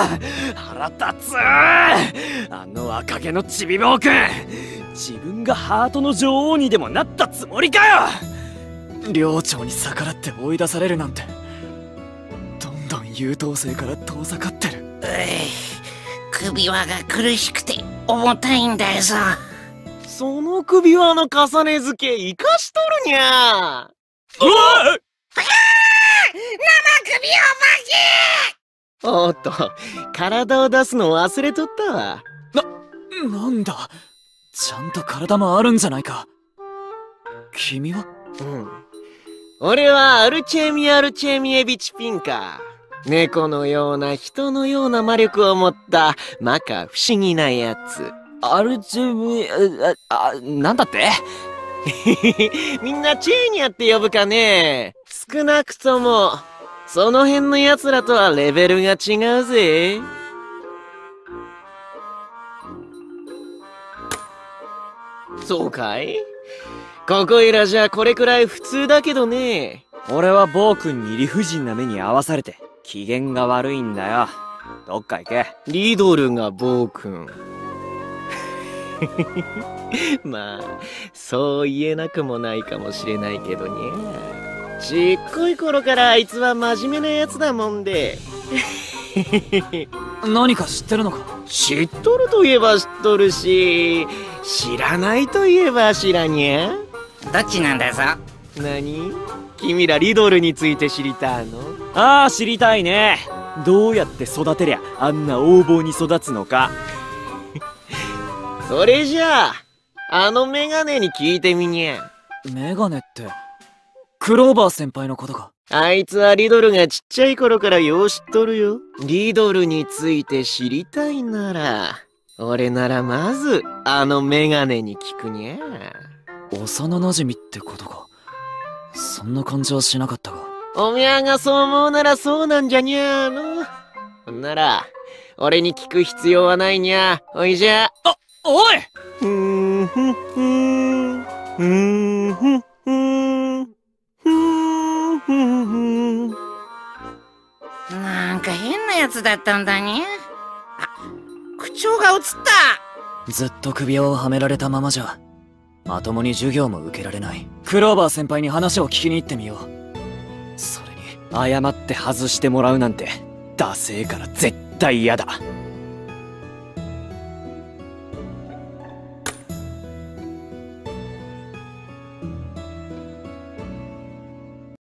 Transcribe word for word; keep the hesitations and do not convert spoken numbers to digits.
腹立つ。あの赤毛のちびぼうくん、自分がハートの女王にでもなったつもりかよ。寮長に逆らって追い出されるなんて、どんどん優等生から遠ざかってる。 うい、首輪が苦しくて重たいんだよさ。 その首輪の重ね付け生かしとるにゃ。 うわっ、 生首おっと、体を出すの忘れとったわ。 な、なんだ、ちゃんと体もあるんじゃないか。君は？ うん。俺はアルチェミアルチェミエビチピンカ。猫のような人のような魔力を持った摩訶不思議なやつ。 アルチェミ、あ、あ、なんだって？ みんなチェーニャって呼ぶかね。少なくともその辺の奴らとはレベルが違うぜ。そうかい？ここいらじゃこれくらい普通だけどね。 俺は暴君に理不尽な目に遭わされて機嫌が悪いんだよ。どっか行け。 リドルが暴君。まあそう言えなくもないかもしれないけどにゃ。ちっこい頃からあいつは真面目なやつだもんで。 何か知ってるのか？ 知っとるといえば知っとるし、知らないといえば知らにゃ。 どっちなんだぞ。 何？君らリドルについて知りたいの？ ああ、知りたいね。どうやって育てりゃあんな横暴に育つのか。 それじゃああのメガネに聞いてみにゃ。 メガネってクローバー先輩のことか？ あいつはリドルがちっちゃい頃からよう知っとるよ。リドルについて知りたいなら、俺ならまずあのメガネに聞くにゃ。 幼馴染ってことか。そんな感じはしなかったが。 おみゃがそう思うならそうなんじゃにゃーの。ほんなら俺に聞く必要はないにゃ。おいじゃ。 あ、おい！ ふんふんふんふんふんふんふんふんふん。 なんか変なやつだったんだね。あ、口調が映った。 ずっと首輪をはめられたままじゃまともに授業も受けられない。クローバー先輩に話を聞きに行ってみよう。それに謝って外してもらうなんてダセえから絶対嫌だ。